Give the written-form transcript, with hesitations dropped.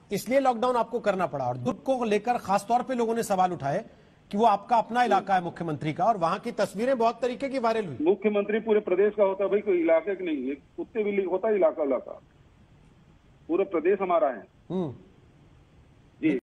इसलिए लॉकडाउन आपको करना पड़ा। और दुर्ग को लेकर खासतौर पे लोगों ने सवाल उठाए कि वो आपका अपना इलाका है मुख्यमंत्री का, और वहां की तस्वीरें बहुत तरीके की वायरल हुई। मुख्यमंत्री पूरे प्रदेश का होता है भाई, कोई इलाके का नहीं है। कुत्ते बिल्ली होता है इलाका, पूरा प्रदेश हमारा है।